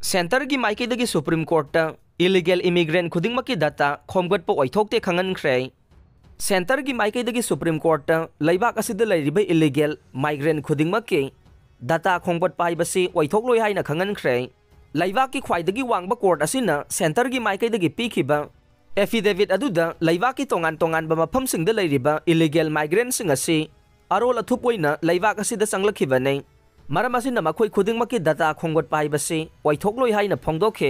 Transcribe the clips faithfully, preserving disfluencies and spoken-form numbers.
Centre की माइकैदगी supreme court illegal immigrant खुदिंगमकी डाटा खोमगटपा ओइथोक्ते खंगनख्रे। सेंटर की माइकैदगी सुप्रीम कोर्ट लैबाक असिदा लैरिबा इलीगल माइग्रेंट खुदिंगमकी डाटा खोमगटपा हाइबसी ओइथोक्लोय हाइना खंगनख्रे। लैबाक की ख्वाइदगी वांगबा कोर्ट असिना सेंटर की माइकैदगी पीखिबा एफिडेविट अदुदा लैबाक की तोंगान तोंगानबा मफमसिंगदा लैरिबा इलीगल माइग्रेंटसिंग असी अरोल अथुप ओइना लैबाक असिदा संगलखिबने। मरम असिना मखोय खुदिंगमकी डाटा खोमगटपा हाइबसी ओइथोक्लोय हाइना फोंदोखे।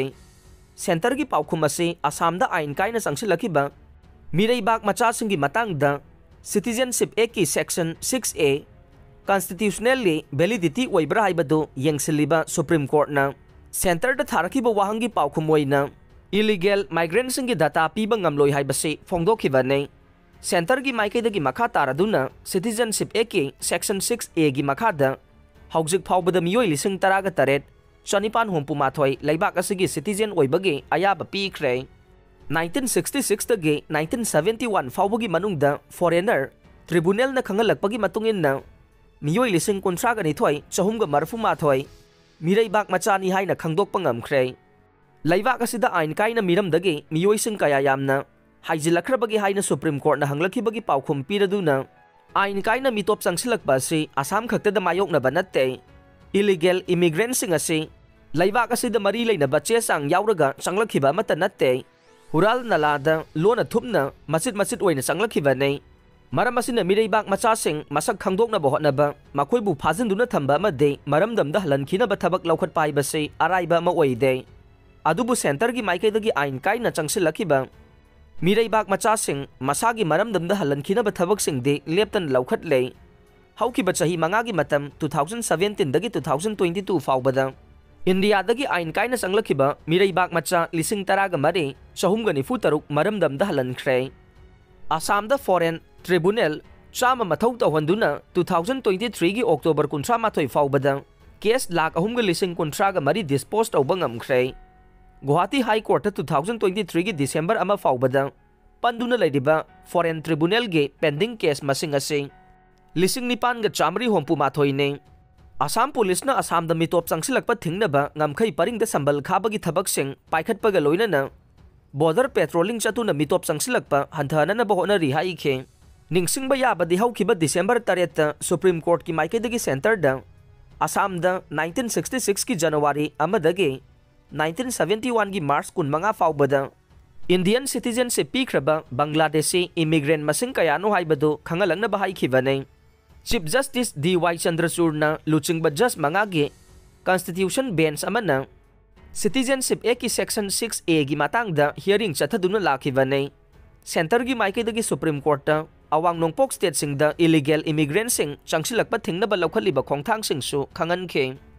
सेंटर की पाउखुम असी आसामदा आइन कायना संगसिलखिबा मिरैबाक मचासिंगी मतंगदा सिटीजनशिप एक्ट की section six A constitutionally validity ओइब्रा हाइबदु यंगसिलिबा सुप्रीम कोर्टना सेंटर दा थारखिबा वाहंगी पाउखुम ओइना इलीगल माइग्रेंटसिंगी डाटा पीबा ngamloi हाइबसी फोंदोखिबने। सेंटर की माइकैदगी मखा तारादुना सिटीजनशिप एक्ट की सेक्शन सिक्स ए की मखादा हौजिक फाउबदा मियोय लिसिंग तरागा तरेट चनिपान हुंपु माथोय लैबाक असिगी सिटीजन ओइबगे अयाबा पीख्रे। नाइनटीन सिक्सटी सिक्स तगे नाइनटीन सेवेंटी वन फाउबगी मनुंगदा फॉरेनर ट्रिब्यूनल न खंगलकपगी मतुंगिन्ना मियोय लिसिंग कुंथ्रागा निथोय चहुमगा मरफु माथोय मिरैबाक मचानी हाइना खंगदोकपा ngamख्रे। लैबाक असिदा आइन कायना मिरमदगे मियोयसिंग कया यामना हाइजिलखरबगे हाइना सुप्रीम कोर्टना हंगलखिबगी पाउखुम पीरदुना आइन कायना मितोप संगसिलकपा असि आसाम खक्तदा मायोकनबा नत्ते। इलीगल इमिग्रेंटसिंग असि लैबाक असिदा मरी लैनबा चेसांग यावरगा संगलखिबा अमता नत्ते। हुराल नलादा लोना थुपना मसिद मसिद ओइना संगलखिबने। मरम असिना मिरैबाक मचासिंग मसक खंगदोकनबा होटनबा मखोयबु फाजिनदुना थंबा अमदे मरमदमदा हलनखिनबा थबक लौखटपा हाइबसे अराइबा अमा ओइदे। अदुबु सेंटर की माइकैदगी आइन कायना चंगसिलखिबा मिरैबाक मचासिंग मसागी मरमदमदा हलनखिनबा थबकसिंगदे लेप्तन लौखटले। हौकिबा चही मंगागी मतम टू थाउजेंड सेवेंटीन दगी टू थाउजेंड ट्वेंटी टू फाउबदा इंडियादगी आइन कायना संगलखिबा मिरैबाक मचा लिसिंग तरागा मरे चहुमगा निफु तरुक मरमदमदा हलनख्रे। आसामदा फॉरेन ट्रिब्यूनल चामा मथौ तौहंदुना टू थाउजेंड ट्वेंटी थ्री की अक्टोबर कुंथ्रा माथोय फाउबदा केस लाख अहुमगा लिसिंग कुंथ्रागा मरी डिस्पोज तौबा ngamख्रे। Guwahati high court two thousand twenty three की दिसंबर अमा फाउबदा पंदुना लैरिबा फॉरेन ट्रिब्यूनल के पेंडिंग केस मसिंग असे लिसिंग निपान गा चामरी होंपु माथोइने। आसाम पुलिस ना आसाम दा मितोप संगसिलकपा थिंगनबा ngamkhai paringda sambal khabagi thabak-sing paikhatpaga loinana border patrolling chatuna mitop sangsilakpa hanthana ba honari haikhe। ningsingba yabadi haukiba December eight ta Supreme Court की माइकैदगी सेंटर दा आसाम दा नाइनटीन सिक्सटी सिक्स की January अमदगे नाइनटीन सेवेंटी वन की March कुनमंगा फाउबदा Indian citizenship पीख्रबा Bangladeshi immigrant मसिंग कयानो हाइबदु खंगलंगनबा हाइखिबने। चीफ जस्टिस डी वाई चंद्रचूड़ना लुचिंगबा जज मंगागे कॉन्स्टिट्यूशन बेंच अमना सिटीजनशिप एक्ट की सेक्शन सिक्स ए की मातांगदा हियरिंग चथदुना लाखिबने। सेंटर की माइकैदगी सुप्रीम कोर्ट अवांग नोंगपोक स्टेट सिंगदा इलीगल इमिग्रेंट सिंग चंगसिलकपा थिंगनबा लौखलिबा खोंगथांग सिंगसु खंगनखे।